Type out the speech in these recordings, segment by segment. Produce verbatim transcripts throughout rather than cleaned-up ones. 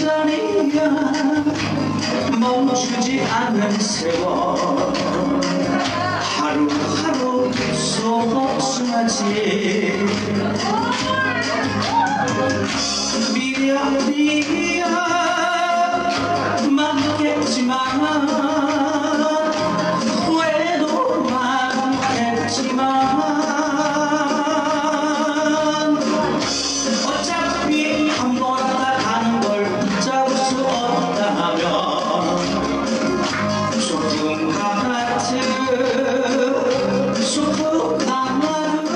시간이야 멈추지 않는 세월 하루하루 소복숭아지 미련이야 많겠지만 후회도 많겠지만 어차피 한 번 왔다 가는 걸 붙잡을 수 없다면 소풍 같은 소풍 하나를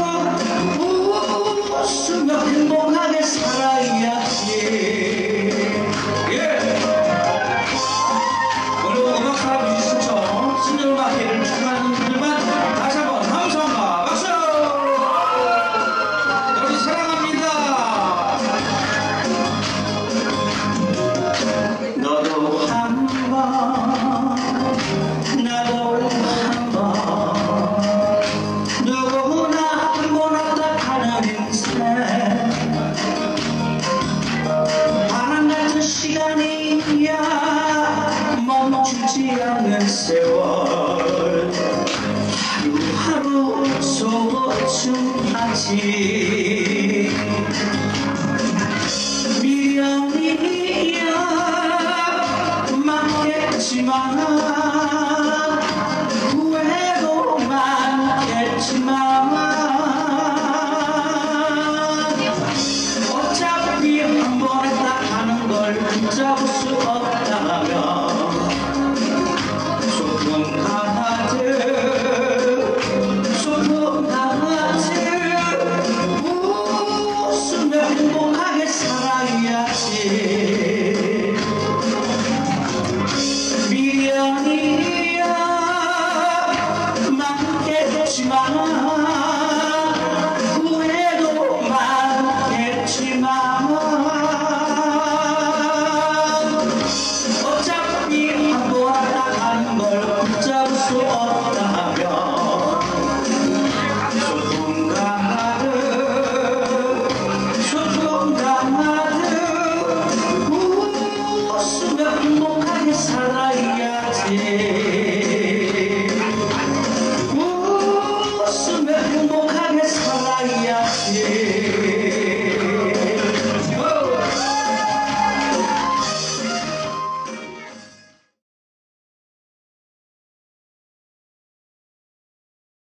웃으며 행복하게 살아야지. 예. 오늘 음악 사람 뮤지션처럼 신년음악회를 축하하는 분들만 다시 한번 감사합니다. 박수! 여러분 사랑합니다. 너도 한번 나도 한번 누구나 한번 왔다 가는 인생 바람 같은 시간이야 멈추지 않는 세월 하루하루 소중하지 미련이야 많겠지만 후회도 많겠지만 어차피 한 번에 딱 가는 걸 붙잡을 수 없다면 소풍 가마들 소풍 가마들 웃으며 행복하게 살아야지. 미련이야 많겠지만 후회도 많겠지만 어차피 한 번 왔다 가는 걸 붙잡을 수 없다면 소풍 가마들 소풍 가마들 웃으며 행복하게 살아야지. 웃으며 행복하게 살아야지.